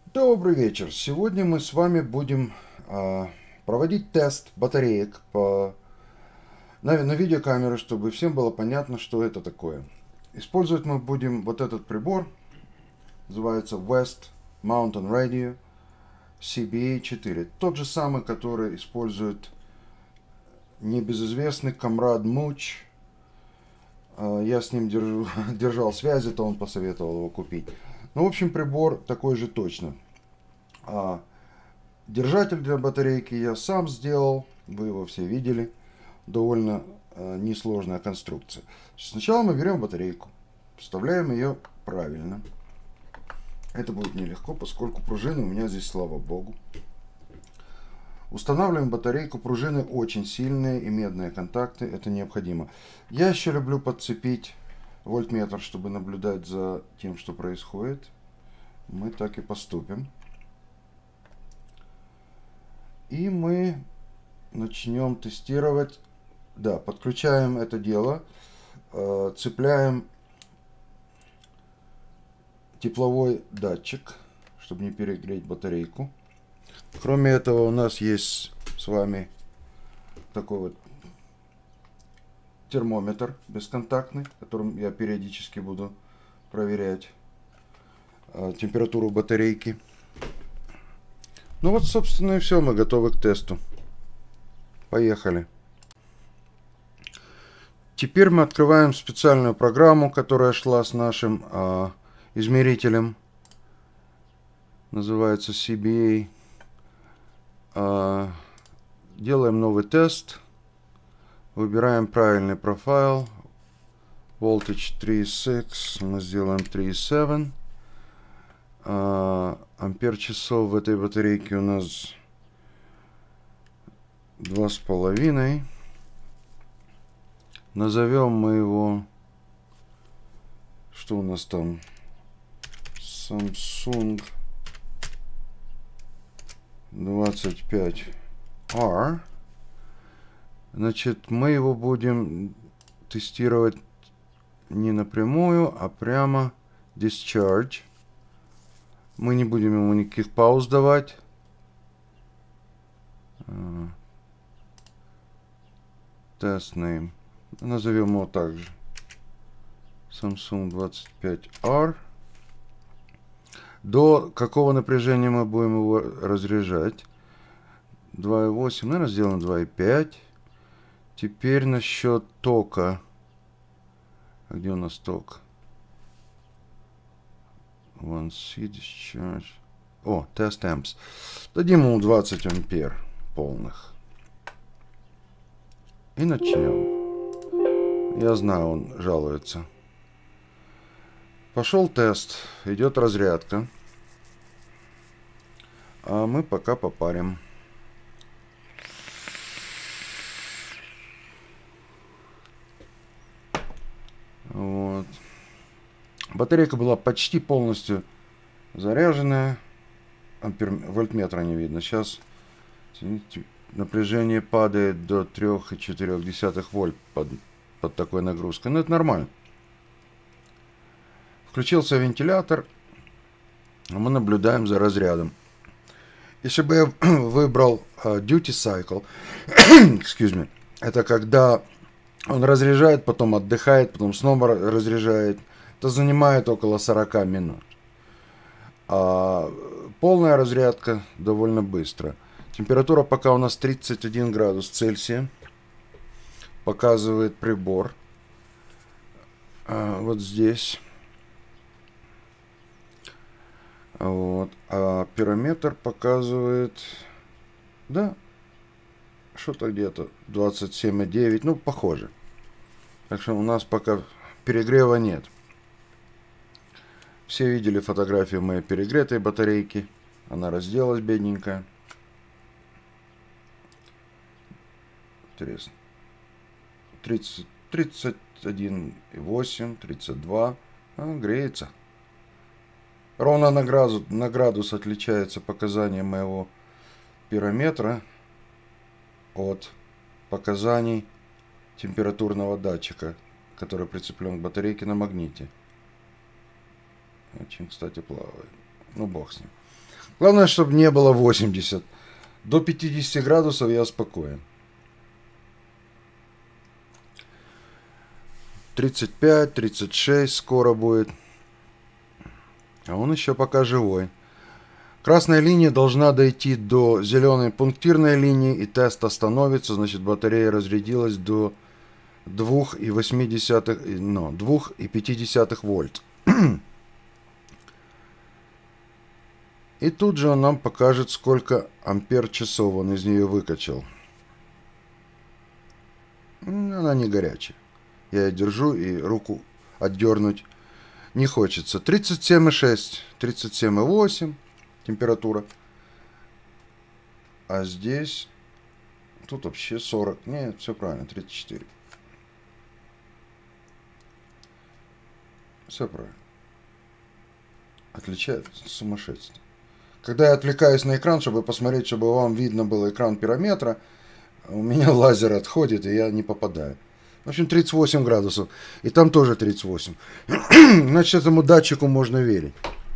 Добрый вечер. Сегодня мы с вами будем проводить тест батареек на видеокамеры, чтобы всем было понятно, что это такое. Использовать мы будем вот этот прибор, называется West Mountain Radio CBA4. Тот же самый, который использует небезызвестный комрад Муч. Я с ним держал связи, то он посоветовал его купить. Ну, в общем, прибор такой же точно. Держатель для батарейки я сам сделал, вы его все видели, довольно несложная конструкция. Сначала мы берем батарейку, вставляем ее правильно. Это будет нелегко, поскольку пружины у меня здесь, слава богу. Устанавливаем батарейку, пружины очень сильные и медные контакты, это необходимо. Я еще люблю подцепить вольтметр, чтобы наблюдать за тем, что происходит. Мы так и поступим. И мы начнем тестировать. Да, подключаем это дело, цепляем тепловой датчик, чтобы не перегреть батарейку. Кроме этого, у нас есть с вами такой вот термометр бесконтактный, которым я периодически буду проверять температуру батарейки. Ну вот, собственно, и все, мы готовы к тесту. Поехали. Теперь мы открываем специальную программу, которая шла с нашим измерителем. Называется CBA. Делаем новый тест. Выбираем правильный профайл. Voltage 3.6. Мы сделаем 3.7. Ампер часов в этой батарейке у нас 2,5. Назовем мы его, что у нас там, Samsung 25R. Значит, мы его будем тестировать не напрямую, а прямо discharge. Мы не будем ему никаких пауз давать. Test name. Назовем его также Samsung 25R. До какого напряжения мы будем его разряжать? 2,8. Наверное, сделаем 2,5. Теперь насчет тока. А где у нас ток? 1C discharge. О, test amps. Дадим ему 20 ампер полных. И начнем. Я знаю, он жалуется. Пошел тест. Идет разрядка. А мы пока попарим. Вот. Батарейка была почти полностью заряженная. Вольтметра не видно. Сейчас напряжение падает до 3,4 вольт под такой нагрузкой. Но это нормально. Включился вентилятор. Мы наблюдаем за разрядом. Если бы я выбрал duty cycle, excuse me, это когда он разряжает, потом отдыхает, потом снова разряжает, это занимает около 40 минут. А полная разрядка довольно быстро. Температура пока у нас 31 градус Цельсия. Показывает прибор. Вот здесь. Вот. А пирометр показывает, да, что-то где-то 27,9. Ну, похоже. Так что у нас пока перегрева нет. Все видели фотографию моей перегретой батарейки. Она разделась, бедненькая. Интересно. 31,8, 32. Греется. Ровно на градус отличается показание моего пирометра от показаний температурного датчика, который прицеплен к батарейке на магните. Очень, кстати, плавает. Ну, бог с ним. Главное, чтобы не было 80. До 50 градусов я спокоен. 35, 36 скоро будет. А он еще пока живой. Красная линия должна дойти до зеленой пунктирной линии, и тест остановится, значит батарея разрядилась до 2,5 вольт. И тут же он нам покажет, сколько ампер-часов он из нее выкачал. Она не горячая. Я ее держу, и руку отдернуть не хочется. 37,6, 37,8 температура. А здесь... Тут вообще 40. Нет, все правильно, 34. Все правильно. Отличается сумасшествие. Когда я отвлекаюсь на экран, чтобы посмотреть, чтобы вам видно был экран пирометра, у меня лазер отходит, и я не попадаю. В общем, 38 градусов. И там тоже 38. Значит, этому датчику можно верить.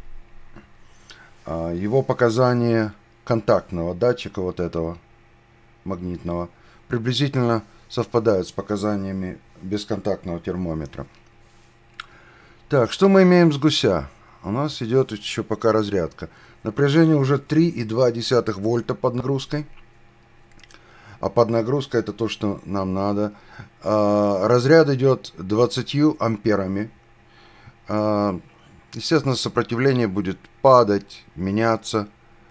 Его показания контактного датчика, вот этого магнитного, приблизительно совпадают с показаниями бесконтактного термометра. Так, что мы имеем с гуся? У нас идет еще пока разрядка. Напряжение уже 3,2 вольта под нагрузкой. А под нагрузкой это то, что нам надо. Разряд идет 20 амперами. Естественно, сопротивление будет падать, меняться.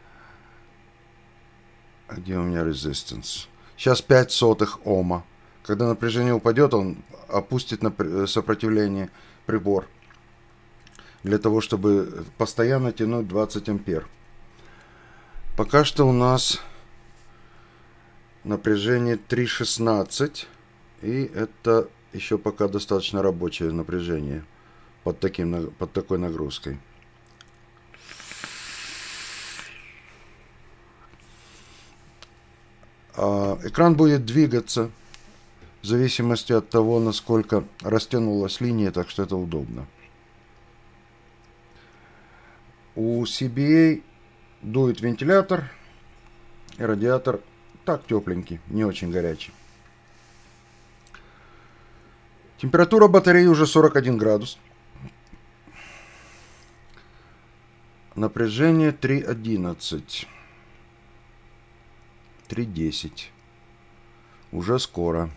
А где у меня resistance? Сейчас 0,05 Ома. Когда напряжение упадет, он опустит сопротивление прибор. Для того, чтобы постоянно тянуть 20 ампер. Пока что у нас напряжение 3,16. И это еще пока достаточно рабочее напряжение под такой нагрузкой. Экран будет двигаться в зависимости от того, насколько растянулась линия, так что это удобно. У CBA дует вентилятор, и радиатор так тепленький, не очень горячий. Температура батареи уже 41 градус. Напряжение 3,11. 3,10. Уже скоро.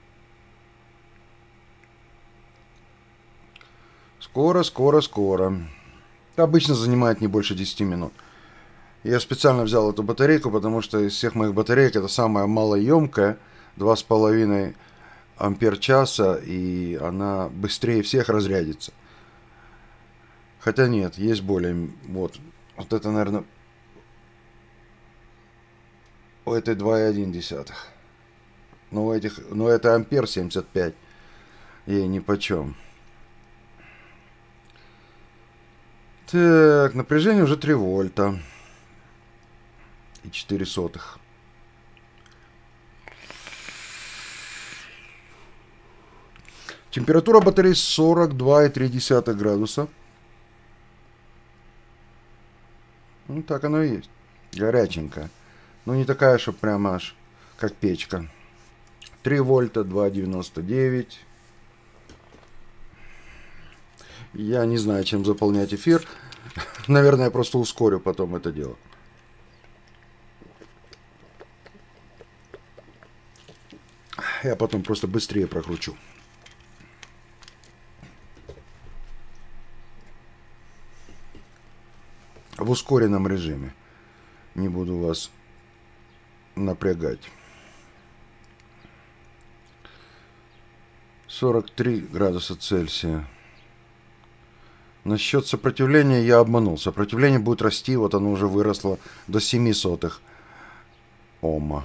Скоро. Обычно занимает не больше 10 минут. Я специально взял эту батарейку, потому что из всех моих батареек это самая малоемкая. 2,5 ампер-часа, и она быстрее всех разрядится. Хотя нет, есть более... Вот это, наверное, у этой 2,1. Но это ампер 75. Ей нипочем. Так, напряжение уже 3 вольта. И 4 сотых. Температура батареи 42,3 градуса. Ну, так оно и есть. Горяченькая. Ну, не такая, что прямо аж как печка. 3 вольта, 2,99. Я не знаю, чем заполнять эфир. Наверное, я просто ускорю потом это дело. Я потом просто быстрее прокручу. В ускоренном режиме. Не буду вас напрягать. 43 градуса Цельсия. Насчет сопротивления я обманул. Сопротивление будет расти. Вот оно уже выросло до 7 сотых Ома.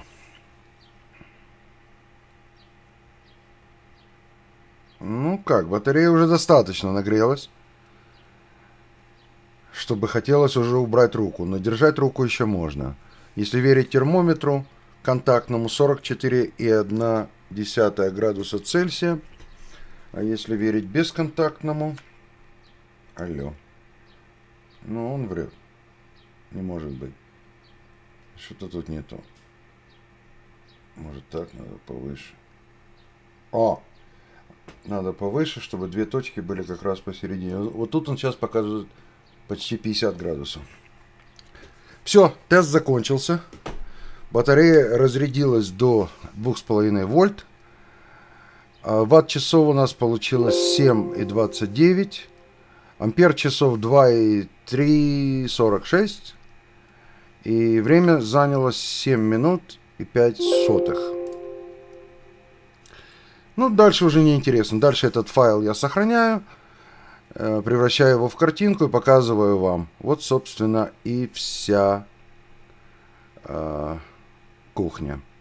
Ну как, батарея уже достаточно нагрелась, чтобы хотелось уже убрать руку. Но держать руку еще можно. Если верить термометру контактному, 44,1 градуса Цельсия. А если верить бесконтактному... Алло. Ну, он врет. Не может быть. Что-то тут нету. Может так, надо повыше. О! Надо повыше, чтобы две точки были как раз посередине. Вот тут он сейчас показывает почти 50 градусов. Все, тест закончился. Батарея разрядилась до 2,5 вольт. Ватт-часов у нас получилось 7,29. Ампер-часов 2,346. И время заняло 7 минут и 5 сотых. Ну, дальше уже не интересно. Дальше этот файл я сохраняю, превращаю его в картинку и показываю вам. Вот, собственно, и вся кухня.